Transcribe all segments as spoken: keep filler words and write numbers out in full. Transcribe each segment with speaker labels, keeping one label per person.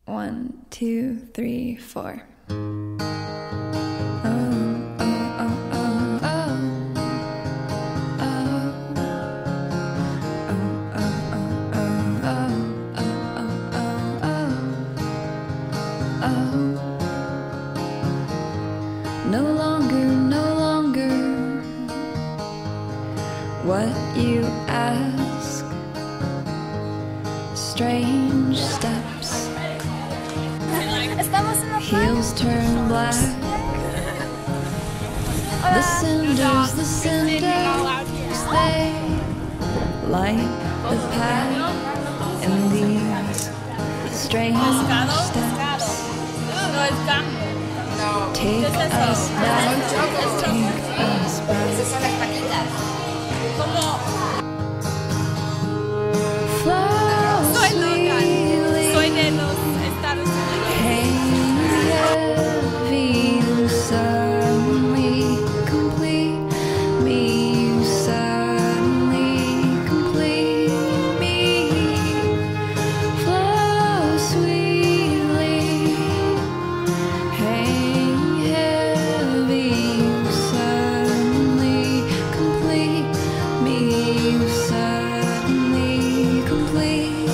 Speaker 1: One, two, three, four. No longer, no longer what you ask. Strange steps, heels turn black. The cinders, the cinders, they light the path in these strange steps. Take us back, take us back. Flow sweetly, hang heavy, you suddenly complete me, you suddenly complete me. Flow sweetly, hang heavy, you suddenly complete me, you suddenly complete me.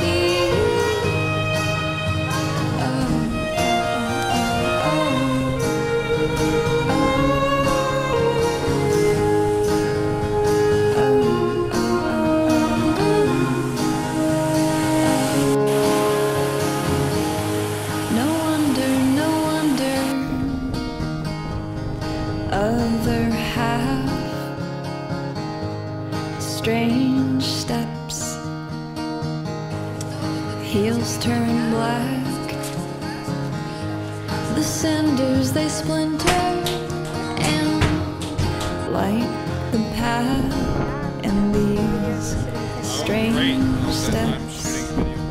Speaker 1: No wonder, no wonder, other half, strange steps, heels turn black, the cinders they splinter and light the path in these strange steps.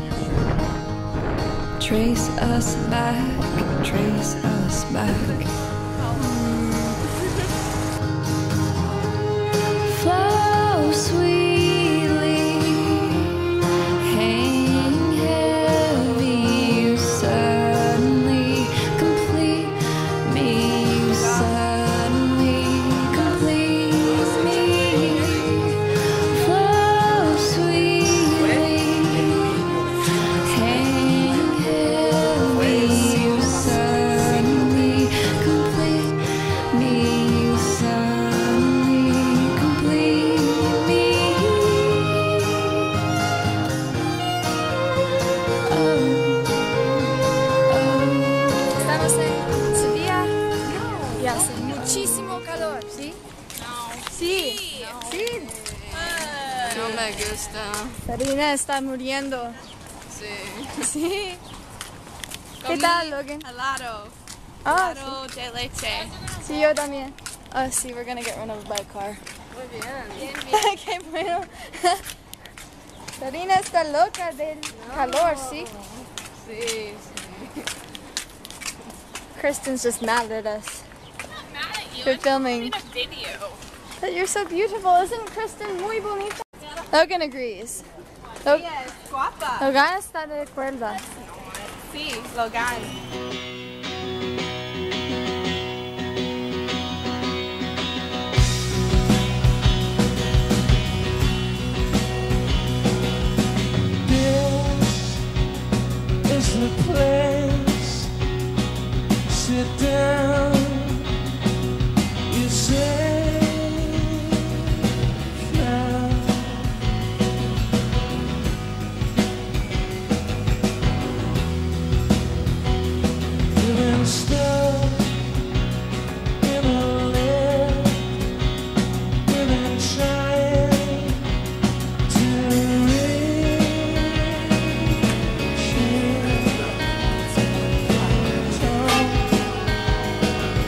Speaker 1: Trace us back, trace us back. Flow sweetly, hang heavy, you suddenly complete me, you suddenly complete me. Flow sweetly, hang heavy, you suddenly complete me, you suddenly complete me. Oh, oh.
Speaker 2: Estamos en Sevilla y hace muchísimo calor, ¿sí? Sí, sí.
Speaker 3: No me gusta.
Speaker 2: Sarina está muriendo.
Speaker 3: Sí.
Speaker 2: Sí. ¿Qué
Speaker 3: Comí
Speaker 2: tal, Logan?
Speaker 3: helado.
Speaker 2: Ah,
Speaker 3: Helado de leche.
Speaker 2: sí, yo también. Oh, sí, we're gonna get run over by a car.
Speaker 3: Muy bien.
Speaker 2: Qué bueno. Sarina está loca del calor, ¿sí?
Speaker 3: Sí, sí.
Speaker 2: Kristen's just mad at us.
Speaker 4: I'm not mad at you.
Speaker 2: For
Speaker 4: I'm
Speaker 2: filming.
Speaker 4: filming a video.
Speaker 2: But you're so beautiful. Isn't Kristen muy bonita? Logan agrees. Log-
Speaker 3: Ella es guapa.
Speaker 2: Logan está de acuerdo.
Speaker 3: Sí, Logan.
Speaker 5: This is the place. Sit down. You say now. Feeling stuck in a lift. Feeling trying to reach. Talk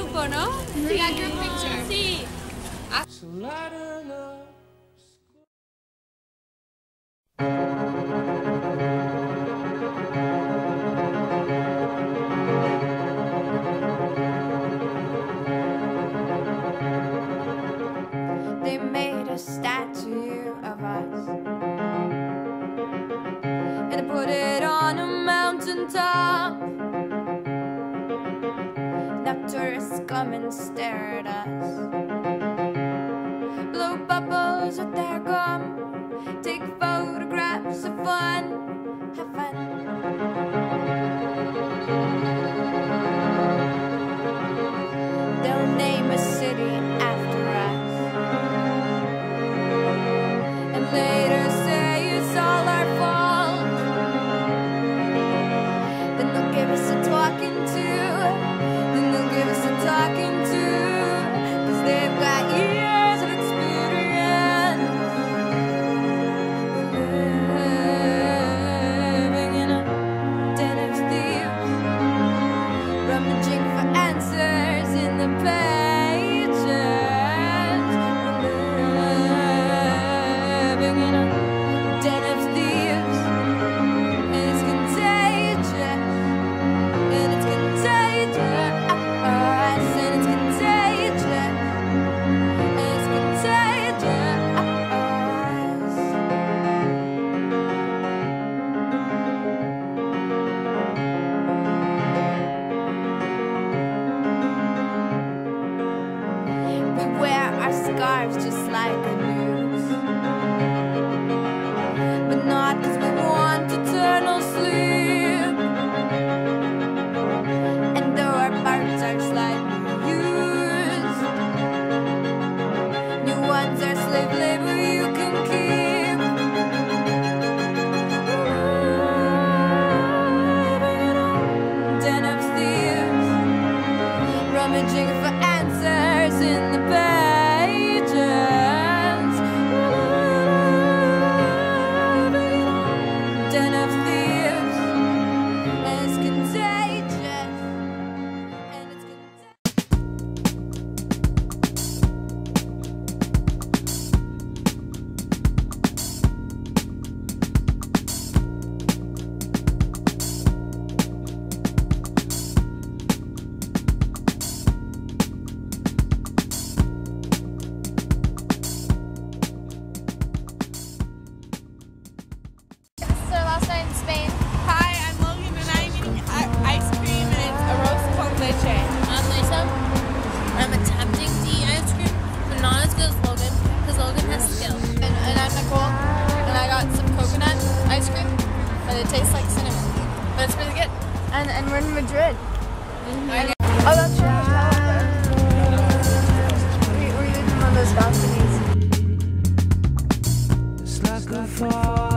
Speaker 3: grupo, ¿no?
Speaker 4: Sí, a group picture.
Speaker 3: Sí.
Speaker 5: So lighten up.
Speaker 2: They made a statue of us and they put it on a mountain top. Now tourists come and stare at us, blow bubbles with their gum, take photographs of fun, have fun. They'll name a city after us and later say it's all our fault. Then they'll give us a talking to, then they'll give us a talking to, 'cause they've got years of experience. We're living in a den of thieves, rummaging for answers in the pages. We're living in a den of thieves, and it's contagious, and it's contagious, and it's contagious, and it's contagious. We wear our scarves just like the news, but not 'cause we want eternal sleep. And though our parts are slightly used, new ones are slave labor you can keep. Living in a den of thieves, rummaging for answers in the pages. Living in a den of thieves, and it's contagious, and it's contagious.
Speaker 6: This is our last night in Spain.
Speaker 3: Hi, I'm Logan and I'm eating i- ice cream and it's arroz con leche.
Speaker 4: I'm Lisa. I'm attempting to eat ice cream, but not as good as Logan, because Logan has skill.
Speaker 6: And, and I'm Nicole. And I got some coconut ice cream, but it tastes like cinnamon. But it's really good. And and we're in Madrid. Oh, that's right. We, we're using one of those balconies.
Speaker 5: It's like a fall.